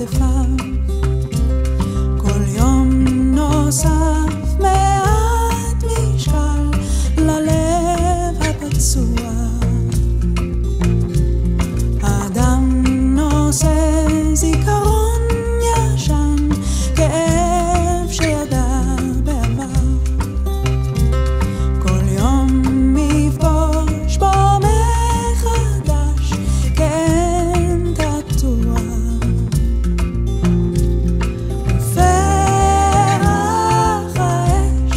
כתפיו. כל יום נוסף מעט משקל ללב הפצוע. האדם נושא זיכרון ישן, כאב שידע בעבר. כל יום מפגוש בו מחדש כאין תעתוע. ופרח האש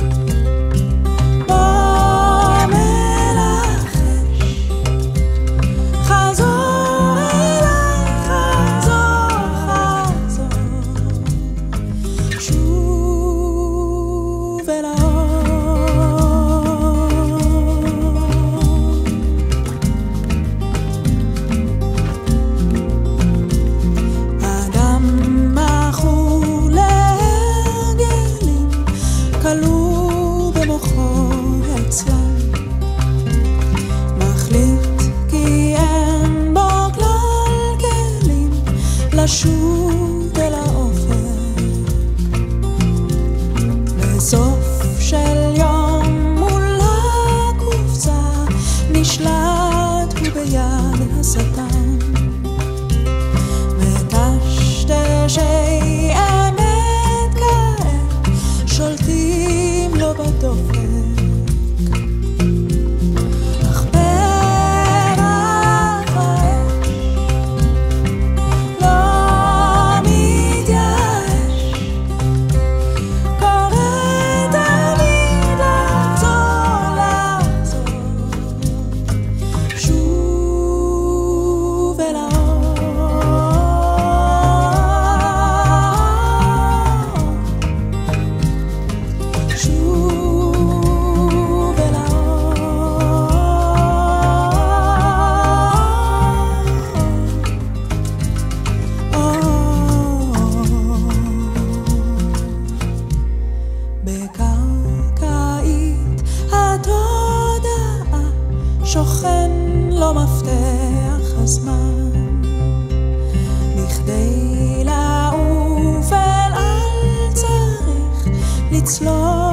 בו מלחש, חזור אליי, חזור, שוב אל האדם מכור להרגלים, כלוא במוחו עצלן. מחליט כי אין בו כלל כלים לשוט אל האופק. בסוף של יום מול הקופסה נשלט הוא ביד השטן. מטשטשי אמת כעת שולטים לו בדופק. אך פרח האש לא מתייאש, קורא תמיד לחזור, שוב אל שוב אל בקרקעית התודעה שוכן לו מפתח הזמן. בכדי לעוף אל על צריך לצלול